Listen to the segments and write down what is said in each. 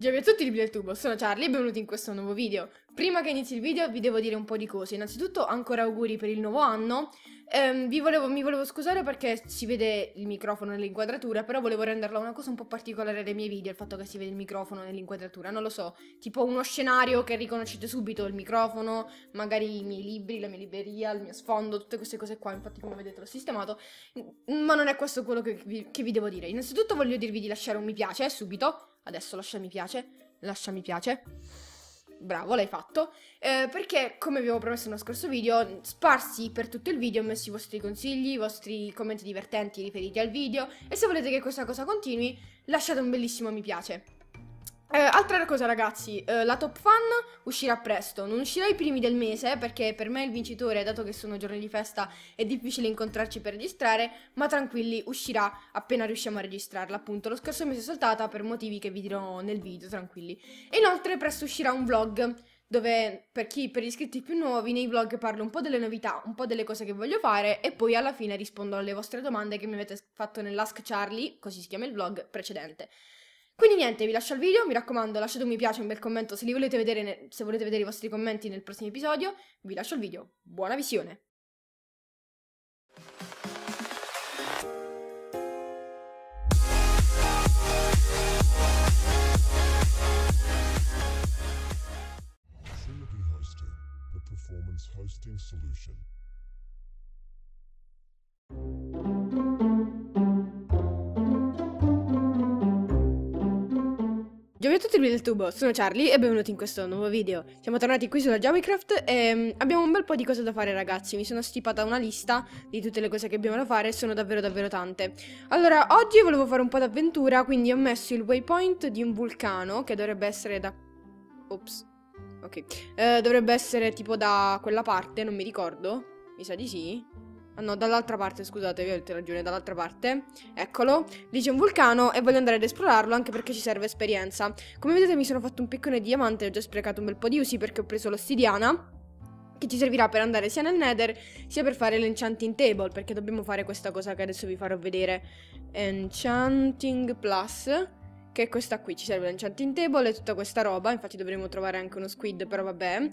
Ciao a tutti del tubo, sono Charlie e benvenuti in questo nuovo video. Prima che inizi il video vi devo dire un po' di cose. Innanzitutto ancora auguri per il nuovo anno. Mi volevo scusare perché si vede il microfono nell'inquadratura, però volevo renderla una cosa un po' particolare dei miei video, il fatto che si vede il microfono nell'inquadratura. Non lo so, tipo uno scenario che riconoscete subito, il microfono, magari i miei libri, la mia libreria, il mio sfondo, tutte queste cose qua. Infatti come vedete l'ho sistemato, ma non è questo quello che vi devo dire. Innanzitutto voglio dirvi di lasciare un mi piace subito. Adesso lascia mi piace. Bravo, l'hai fatto. Perché, come vi avevo promesso nello scorso video, sparsi per tutto il video ho messo i vostri consigli, i vostri commenti divertenti riferiti al video. E se volete che questa cosa continui, lasciate un bellissimo mi piace. Altra cosa ragazzi, la Top Fun uscirà presto, non uscirà i primi del mese perché per me il vincitore, dato che sono giorni di festa, è difficile incontrarci per registrare, ma tranquilli, uscirà appena riusciamo a registrarla, appunto. Lo scorso mese è saltata per motivi che vi dirò nel video, tranquilli. E inoltre presto uscirà un vlog dove per gli iscritti più nuovi nei vlog parlo un po' delle novità, un po' delle cose che voglio fare e poi alla fine rispondo alle vostre domande che mi avete fatto nell'Ask Charlie, così si chiama il vlog precedente. Quindi niente, vi lascio il video, mi raccomando lasciate un mi piace, un bel commento se li volete vedere, se volete vedere i vostri commenti nel prossimo episodio. Vi lascio il video, buona visione! Trinity Hosting, the performance hosting solution. Ciao a tutti del tubo, sono Charlie e benvenuti in questo nuovo video. Siamo tornati qui sulla JavaCraft e abbiamo un bel po' di cose da fare ragazzi. Mi sono stipata una lista di tutte le cose che abbiamo da fare, sono davvero tante. Allora, oggi volevo fare un po' d'avventura, quindi ho messo il waypoint di un vulcano che dovrebbe essere da... Ops. Ok, dovrebbe essere tipo da quella parte, non mi ricordo. Mi sa di sì. Ah no, dall'altra parte, scusate, vi avete ragione, dall'altra parte. Eccolo, lì c'è un vulcano e voglio andare ad esplorarlo anche perché ci serve esperienza. Come vedete mi sono fatto un piccone di diamante, ho già sprecato un bel po' di usi perché ho preso l'ossidiana, che ci servirà per andare sia nel Nether sia per fare l'enchanting table, perché dobbiamo fare questa cosa che adesso vi farò vedere. Enchanting plus, che è questa qui, ci serve l'enchanting table e tutta questa roba, infatti dovremo trovare anche uno squid, però vabbè.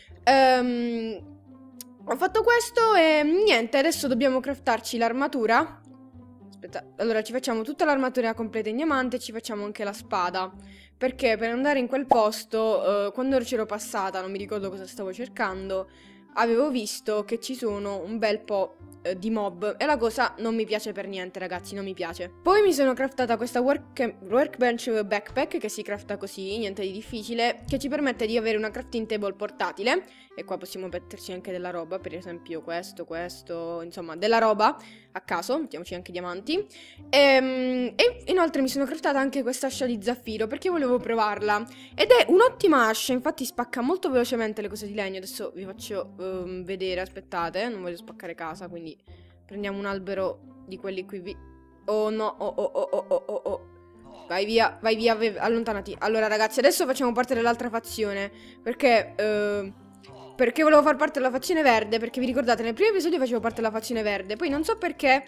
Ho fatto questo e niente, adesso dobbiamo craftarci l'armatura. Aspetta, allora ci facciamo tutta l'armatura completa in diamante e ci facciamo anche la spada. Perché per andare in quel posto, quando c'ero passata, non mi ricordo cosa stavo cercando, avevo visto che ci sono un bel po' di mob e la cosa non mi piace per niente ragazzi, non mi piace. Poi mi sono craftata questa workbench backpack che si crafta così, niente di difficile, che ci permette di avere una crafting table portatile e qua possiamo metterci anche della roba, per esempio questo, insomma della roba a caso, mettiamoci anche diamanti. E inoltre mi sono craftata anche questa ascia di zaffiro perché volevo provarla ed è un'ottima ascia, infatti spacca molto velocemente le cose di legno. Adesso vi faccio vedere, aspettate, non voglio spaccare casa, quindi prendiamo un albero di quelli qui. Oh no, oh. Vai via, allontanati. Allora ragazzi, adesso facciamo parte dell'altra fazione perché volevo far parte della fazione verde, perché vi ricordate nel primo episodio facevo parte della fazione verde, poi non so perché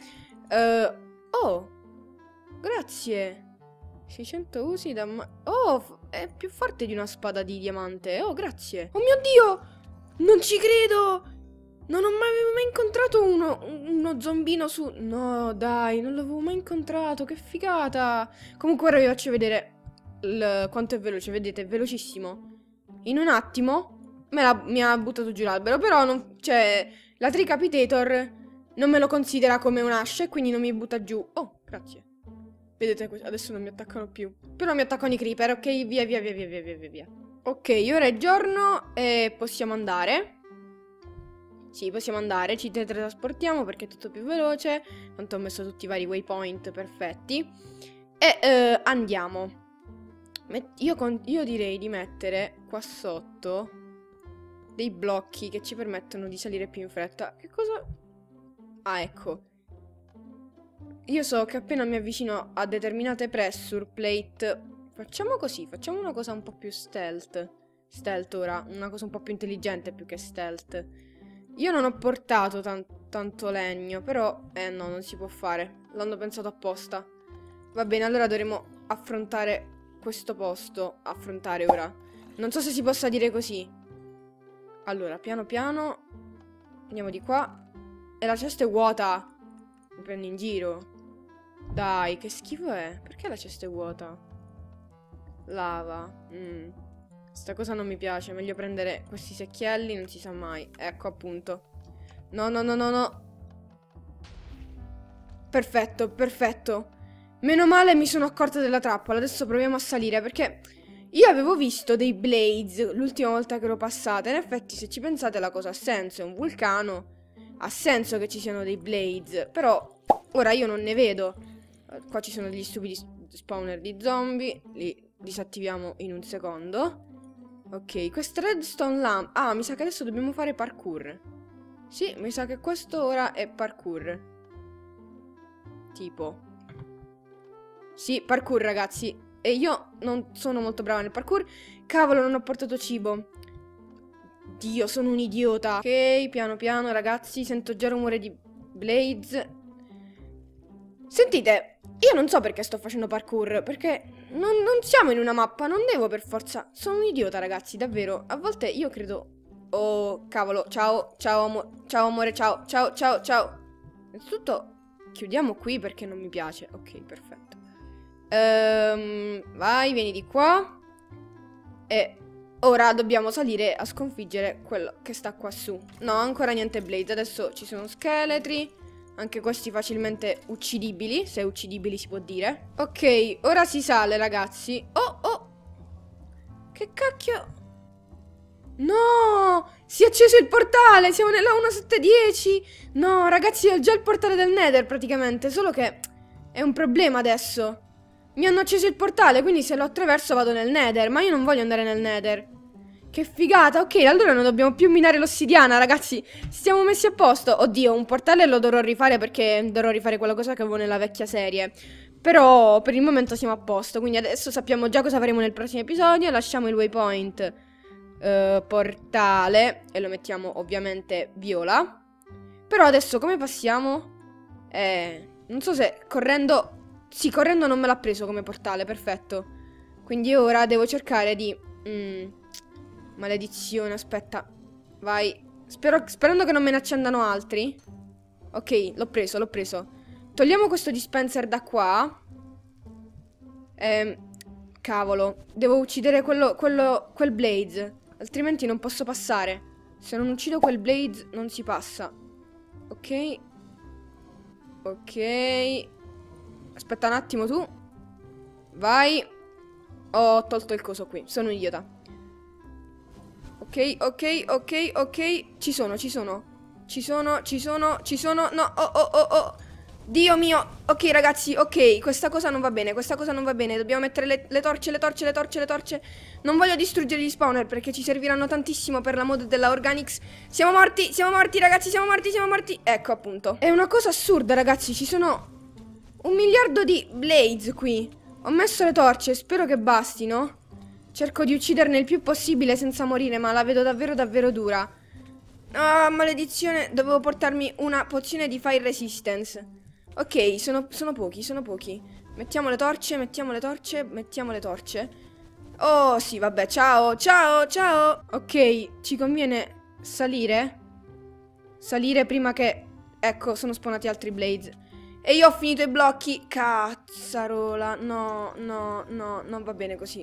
oh, grazie. 600 usi da... Oh, è più forte di una spada di diamante. Oh, grazie. Oh mio Dio! Non ci credo! Non ho mai incontrato uno zombino su... No, dai, non l'avevo mai incontrato. Che figata! Comunque ora vi faccio vedere quanto è veloce. Vedete, è velocissimo. In un attimo mi ha buttato giù l'albero. Però non... Cioè, la Tricapitator non me lo considera come un'ascia e quindi non mi butta giù. Oh, grazie. Vedete, adesso non mi attaccano più. Però mi attaccano i creeper, ok? Via. Ok, ora è giorno e possiamo andare. Sì, possiamo andare, ci teletrasportiamo perché è tutto più veloce. Tanto ho messo tutti i vari waypoint perfetti. E andiamo. Io direi di mettere qua sotto dei blocchi che ci permettono di salire più in fretta. Che cosa? Ah, ecco. Io so che appena mi avvicino a determinate pressure plate, facciamo così, facciamo una cosa un po' più stealth. Stealth ora, una cosa un po' più intelligente più che stealth. Io non ho portato tanto legno, però no, non si può fare. L'hanno pensato apposta. Va bene, allora dovremo affrontare questo posto affrontare ora. Non so se si possa dire così. Allora, piano piano. Andiamo di qua. E la cesta è vuota. Mi prendi in giro. Dai, che schifo è. Perché la cesta è vuota? Lava. Sta cosa non mi piace. Meglio prendere questi secchielli, non si sa mai. Ecco, appunto. No, no, no, no, no. Perfetto, perfetto. Meno male mi sono accorta della trappola. Adesso proviamo a salire, perché io avevo visto dei blades l'ultima volta che l'ho passata. In effetti, se ci pensate, la cosa ha senso. È un vulcano. Ha senso che ci siano dei blades. Però ora io non ne vedo. Qua ci sono degli stupidi spawner di zombie. Li disattiviamo in un secondo. Ok, questa redstone lamp. Ah, mi sa che adesso dobbiamo fare parkour. Sì, mi sa che questo ora è parkour. Tipo. Sì, parkour, ragazzi. E io non sono molto brava nel parkour. Cavolo, non ho portato cibo. Dio, sono un idiota. Ok, piano piano, ragazzi. Sento già rumore di blades. Sentite, io non so perché sto facendo parkour. Perché non siamo in una mappa. Non devo per forza. Sono un idiota, ragazzi, davvero. A volte io credo... Oh, cavolo. Ciao, ciao, ciao amore, ciao, ciao, ciao, ciao. Innanzitutto chiudiamo qui perché non mi piace. Ok, perfetto. Vai, vieni di qua. E ora dobbiamo salire a sconfiggere quello che sta qua su. No, ancora niente blade. Adesso ci sono scheletri. Anche questi facilmente uccidibili, se uccidibili si può dire. Ok, ora si sale, ragazzi. Oh, oh. Che cacchio. No, si è acceso il portale. Siamo nella 1710. No, ragazzi, ho già il portale del Nether praticamente. Solo che è un problema adesso. Mi hanno acceso il portale, quindi se lo attraverso vado nel Nether. Ma io non voglio andare nel Nether. Che figata. Ok, allora non dobbiamo più minare l'ossidiana, ragazzi. Stiamo messi a posto. Oddio, un portale lo dovrò rifare perché dovrò rifare quella cosa che avevo nella vecchia serie. Però per il momento siamo a posto. Quindi adesso sappiamo già cosa faremo nel prossimo episodio. Lasciamo il waypoint portale e lo mettiamo ovviamente viola. Però adesso come passiamo? Non so se correndo... Sì, correndo non me l'ha preso come portale, perfetto. Quindi ora devo cercare di... maledizione, aspetta. Vai. Sperando che non me ne accendano altri. Ok, l'ho preso, l'ho preso. Togliamo questo dispenser da qua. Cavolo. Devo uccidere quel blaze. Altrimenti non posso passare. Se non uccido quel blaze non si passa. Ok. Ok. Aspetta un attimo tu. Vai. Ho tolto il coso qui. Sono un idiota. Ok, ok, ok, ok. Ci sono. No, oh. Dio mio. Ok, ragazzi, ok. Questa cosa non va bene, Dobbiamo mettere le torce. Non voglio distruggere gli spawner perché ci serviranno tantissimo per la mod della Organics. Siamo morti, ragazzi, siamo morti. Ecco, appunto. È una cosa assurda, ragazzi. Ci sono 1 miliardo di blades qui. Ho messo le torce, spero che bastino. Cerco di ucciderne il più possibile senza morire, ma la vedo davvero dura. Ah, maledizione, dovevo portarmi una pozione di fire resistance. Ok, sono pochi. Mettiamo le torce. Oh, sì, vabbè, ciao. Ok, ci conviene salire. Salire prima che... Ecco, sono spawnati altri blades. E io ho finito i blocchi. Cazzarola. No, non va bene così.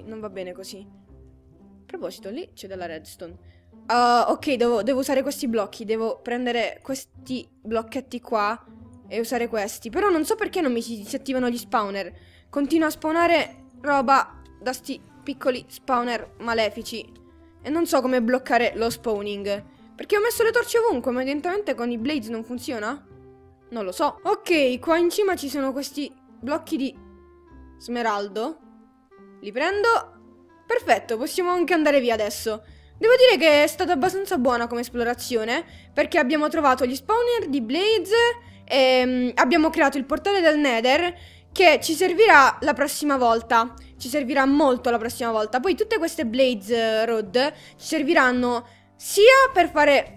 A proposito, lì c'è della redstone. Ok, devo usare questi blocchi. Devo prendere questi blocchetti qua e usare questi. Però non so perché non mi si disattivano gli spawner. Continua a spawnare roba da sti piccoli spawner malefici. E non so come bloccare lo spawning. Perché ho messo le torce ovunque, ma evidentemente con i blades non funziona? Non lo so. Ok, qua in cima ci sono questi blocchi di smeraldo. Li prendo. Perfetto, possiamo anche andare via adesso. Devo dire che è stata abbastanza buona come esplorazione, perché abbiamo trovato gli spawner di blades e abbiamo creato il portale del Nether, che ci servirà la prossima volta. Ci servirà molto la prossima volta. Poi tutte queste blades rod ci serviranno sia per fare...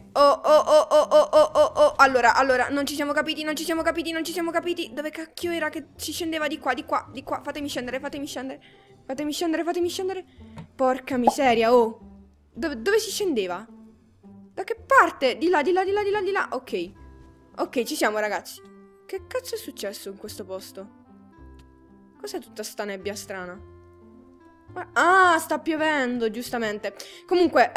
Allora, non ci siamo capiti. Dove cacchio era che si scendeva? Di qua. Fatemi scendere. Fatemi scendere, fatemi scendere. Porca miseria, oh. Dove si scendeva? Da che parte? Di là, di là, di là, di là, di là. Ok. Ok, ci siamo, ragazzi. Che cazzo è successo in questo posto? Cos'è tutta sta nebbia strana? Ah, sta piovendo, giustamente. Comunque,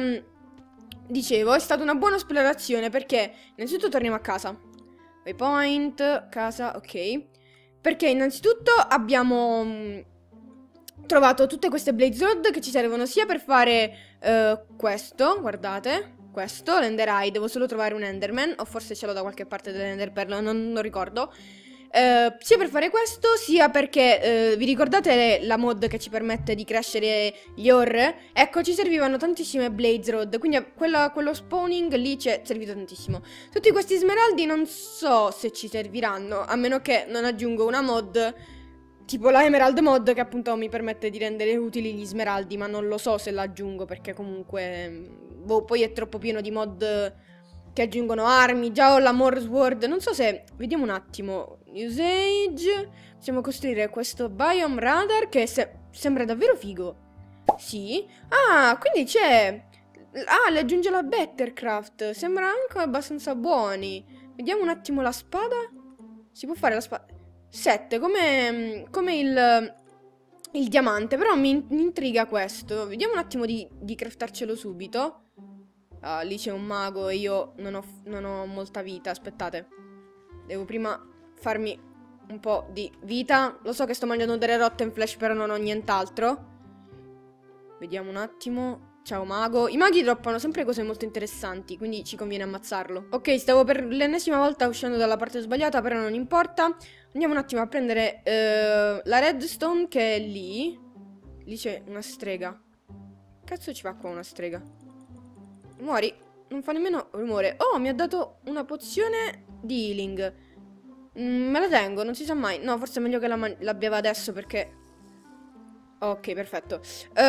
dicevo, è stata una buona esplorazione perché innanzitutto torniamo a casa. Waypoint, casa, ok. Perché innanzitutto abbiamo trovato tutte queste Blaze Rod che ci servono sia per fare questo, guardate, questo, l'Ender Eye, devo solo trovare un Enderman, o forse ce l'ho da qualche parte dell'Ender Pearl, non ricordo. Sia per fare questo, sia perché vi ricordate la mod che ci permette di crescere gli ore? Ecco, ci servivano tantissime Blaze Rod, quindi quello spawning lì ci è servito tantissimo. Tutti questi smeraldi non so se ci serviranno, a meno che non aggiungo una mod tipo la Emerald mod che appunto mi permette di rendere utili gli smeraldi, ma non lo so se l'aggiungo perché comunque boh, poi è troppo pieno di mod che aggiungono armi. Già ho la More Sword, non so se... Vediamo un attimo. Usage. Possiamo costruire questo Biome Radar che sembra davvero figo. Sì. Ah, quindi c'è... Ah, le aggiunge la Bettercraft. Sembra anche abbastanza buoni. Vediamo un attimo la spada. Si può fare la spada... 7, come il diamante. Però mi intriga questo. Vediamo un attimo di craftarcelo subito. Ah, lì c'è un mago e io non ho molta vita. Aspettate. Devo prima farmi un po' di vita. Lo so che sto mangiando delle rotten flash, però non ho nient'altro. Vediamo un attimo. Ciao mago. I maghi droppano sempre cose molto interessanti, quindi ci conviene ammazzarlo. Ok, stavo per l'ennesima volta uscendo dalla parte sbagliata, però non importa. Andiamo un attimo a prendere la redstone che è lì. Lì c'è una strega. Cazzo ci fa qua una strega? Muori. Non fa nemmeno rumore. Oh, mi ha dato una pozione di healing. Me la tengo, non si sa mai. No, forse è meglio che la bevo adesso perché... Ok, perfetto.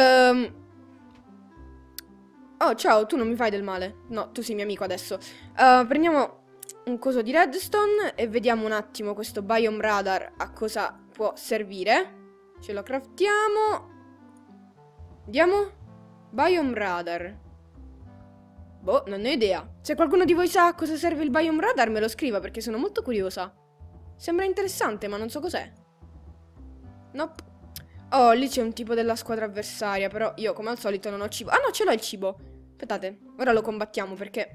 Oh, ciao, tu non mi fai del male. No, tu sei mio amico adesso. Prendiamo un coso di redstone e vediamo un attimo questo Biome Radar a cosa può servire. Ce lo craftiamo. Vediamo. Biome Radar. Boh, non ne ho idea. Se qualcuno di voi sa a cosa serve il Biome Radar me lo scriva perché sono molto curiosa. Sembra interessante, ma non so cos'è. Nope. Oh, lì c'è un tipo della squadra avversaria, però io come al solito non ho cibo. Ah no, ce l'ho il cibo. Aspettate, ora lo combattiamo perché...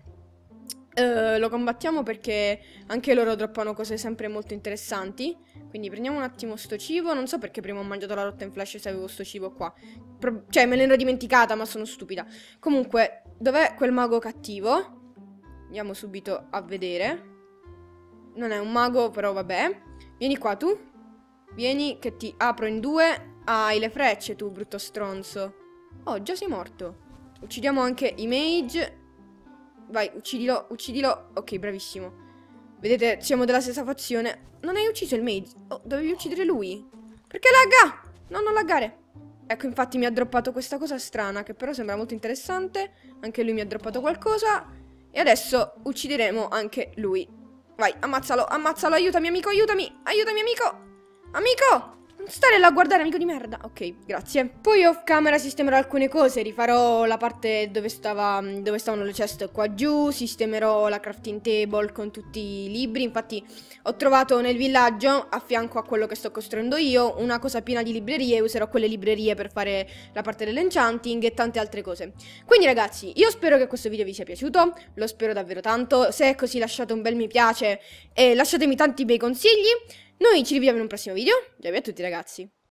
anche loro droppano cose sempre molto interessanti. Quindi prendiamo un attimo sto cibo. Non so perché prima ho mangiato la rotten flash se avevo sto cibo qua. Cioè, me l'ero dimenticata, ma sono stupida. Comunque, dov'è quel mago cattivo? Andiamo subito a vedere. Non è un mago, però vabbè. Vieni qua tu. Vieni che ti apro in due. Hai le frecce tu, brutto stronzo. Oh, già sei morto. Uccidiamo anche i mage. Vai, uccidilo, uccidilo. Ok, bravissimo. Vedete, siamo della stessa fazione. Non hai ucciso il mage. Oh, dovevi uccidere lui. Perché lagga? No, non laggare. Ecco, infatti mi ha droppato questa cosa strana, che però sembra molto interessante. Anche lui mi ha droppato qualcosa. E adesso uccideremo anche lui. Vai, ammazzalo, ammazzalo, aiutami amico, aiutami. Aiutami amico. Amico! Non stare là a guardare, amico di merda. Ok, grazie. Poi off camera sistemerò alcune cose. Rifarò la parte dove stavano le chest qua giù. Sistemerò la crafting table con tutti i libri. Infatti ho trovato nel villaggio, a fianco a quello che sto costruendo io, una cosa piena di librerie. Userò quelle librerie per fare la parte dell'enchanting e tante altre cose. Quindi ragazzi, io spero che questo video vi sia piaciuto. Lo spero davvero tanto. Se è così lasciate un bel mi piace e lasciatemi tanti bei consigli. Noi ci rivediamo in un prossimo video. Ciao a tutti ragazzi.